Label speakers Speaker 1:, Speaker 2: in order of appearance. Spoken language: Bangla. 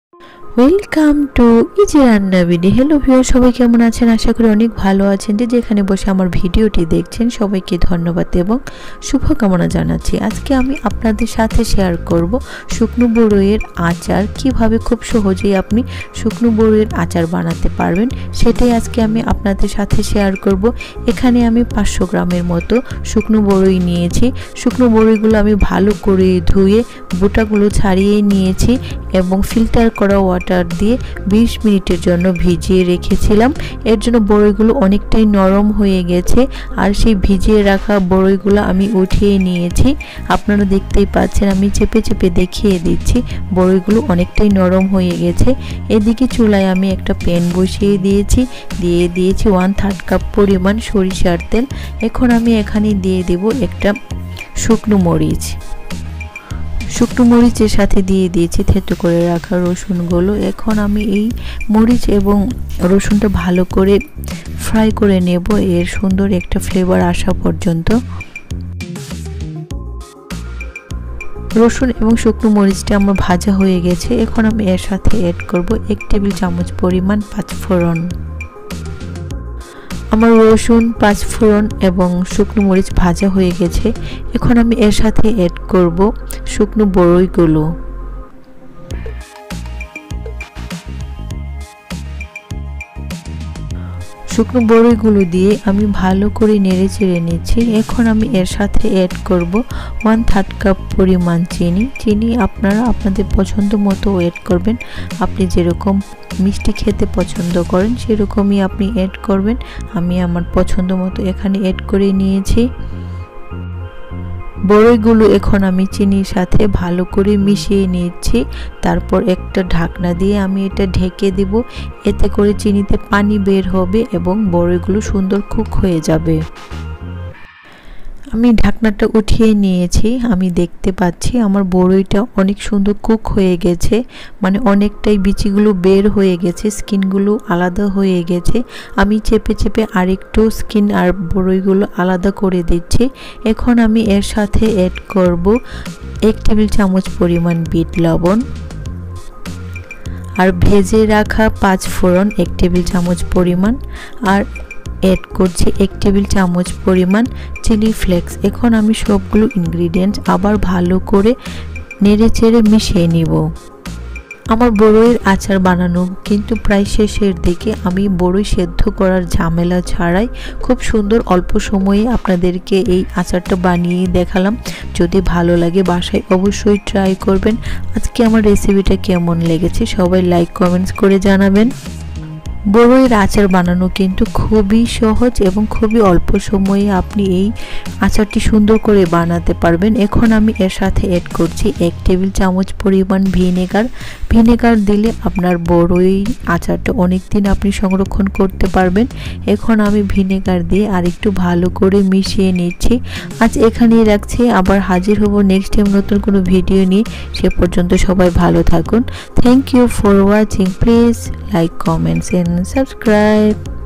Speaker 1: Welcome to easyrannabd। Hello viewer, সবাই কেমন আছেন? আশা করি অনেক ভালো আছেন। যেখানে বসে আমার ভিডিওটি দেখছেন সবাইকে ধন্যবাদ এবং শুভকামনা জানাচ্ছি। আজকে আমি আপনাদের সাথে শেয়ার করব শুকনো বড়ইয়ের আচার, কিভাবে খুব সহজেই আপনি শুকনো বড়ইয়ের আচার বানাতে পারবেন সেটাই আজকে আমি আপনাদের সাথে শেয়ার করব। এখানে আমি 500 গ্রামের মতো শুকনো বড়ই নিয়েছি। শুকনো বড়ইগুলো আমি ভালো করে ধুয়ে বোটাগুলো ছাড়িয়ে নিয়েছি এবং ফিল্টার করা ওয়াটার দিয়ে 20 মিনিটের জন্য ভিজিয়ে রেখেছিলাম। এর জন্য বড়ইগুলো অনেকটাই নরম হয়ে গেছে আর সেই ভিজিয়ে রাখা বড়ইগুলো আমি উঠিয়ে নিয়েছি। আপনারা দেখতেই পাচ্ছেন, আমি চেপে চেপে দেখিয়ে দিচ্ছি, বড়ইগুলো অনেকটাই নরম হয়ে গেছে। এদিকে চুলায় আমি একটা প্যান বসিয়ে দিয়েছি, দিয়ে দিয়েছি 1/3 কাপ পরিমাণ সরিষার তেল। এখন আমি এখানে দিয়ে দেব একটা শুকনো মরিচ। শুকনো মরিচের সাথে দিয়ে দিয়েছি থেতো করে রাখা রসুনগুলো। এখন আমি এই মরিচ এবং রসুনটা ভালো করে ফ্রাই করে নেব এর সুন্দর একটা ফ্লেভার আসা পর্যন্ত। রসুন এবং শুকনো মরিচটা আমার ভাজা হয়ে গেছে। এখন আমি এর সাথে অ্যাড করব 1 টেবিল চামচ পরিমাণ পাঁচফোড়ন। আমার রসুন, পাঁচফোড়ন এবং শুকনো মরিচ ভাজা হয়ে গেছে। এখন আমি এর সাথে অ্যাড করব শুকনো বড়ইগুলো। শুকনো বড়ইগুলো দিয়ে আমি ভালো করে নেড়ে চেড়ে নিচ্ছি। এখন আমি এর সাথে অ্যাড করব 1/3 কাপ পরিমাণ চিনি। আপনারা আপনাদের পছন্দ মতো অ্যাড করবেন। আপনি যেরকম মিষ্টি খেতে পছন্দ করেন সেরকমই আপনি অ্যাড করবেন। আমি আমার পছন্দ মতো এখানে অ্যাড করে নিয়েছি। বড়ইগুলো এখন আমি চিনির সাথে ভালো করে মিশিয়ে নিচ্ছি। তারপর একটা ঢাকনা দিয়ে আমি এটা ঢেকে দেব। এতে করে চিনিতে পানি বের হবে এবং বড়ইগুলো সুন্দর কুক হয়ে যাবে। আমি ঢাকনাটা উঠিয়ে নিয়েছি। আমি দেখতে পাচ্ছি আমার বড়ইটা অনেক সুন্দর কুক হয়ে গেছে, মানে অনেকটাই বিচিগুলো বের হয়ে গেছে, স্কিনগুলো আলাদা হয়ে গেছে। আমি চেপে চেপে আরেকটু স্কিন আর বড়ইগুলো আলাদা করে দিচ্ছি। এখন আমি এর সাথে অ্যাড করব 1 টেবিল চামচ পরিমাণ বিট লবণ আর ভেজে রাখা পাঁচফোড়ন 1 টেবিল চামচ পরিমাণ, আর অ্যাড করছি 1 টেবিল চামচ পরিমাণ চিলি ফ্লেক্স। এখন আমি সবগুলো ইনগ্রিডিয়েন্টস আবার ভালো করে নেড়ে চেড়ে মিশিয়ে নিব। আমার বড়ইয়ের আচার বানানো কিন্তু প্রায় শেষের দিকে। আমি বড়ই সেদ্ধ করার ঝামেলা ছাড়াই খুব সুন্দর অল্প সময়ে আপনাদেরকে এই আচারটা বানিয়ে দেখালাম। যদি ভালো লাগে বাসায় অবশ্যই ট্রাই করবেন। আজকে আমার রেসিপিটা কেমন লেগেছে সবাই লাইক কমেন্টস করে জানাবেন। বড়ইয়ের আচার বানানো কিন্তু খুবই সহজ এবং খুবই অল্প সময়ে আপনি এই আচারটি সুন্দর করে বানাতে পারবেন। এখন আমি এর সাথে অ্যাড করছি 1 টেবিল চামচ পরিমাণ ভিনেগার দিলে আপনার বড়ই আচারটা অনেক দিন আপনি সংরক্ষণ করতে পারবেন। এখন আমি ভিনেগার দিয়ে আরেকটু ভালো করে মিশিয়ে নিচ্ছি। আজ এখানেই রাখছি, আবার হাজির হব নেক্সট টাইম নতুন কোনো ভিডিও নিয়ে। সে পর্যন্ত সবাই ভালো থাকুন। Thank you for watching. Please like, comments and subscribe.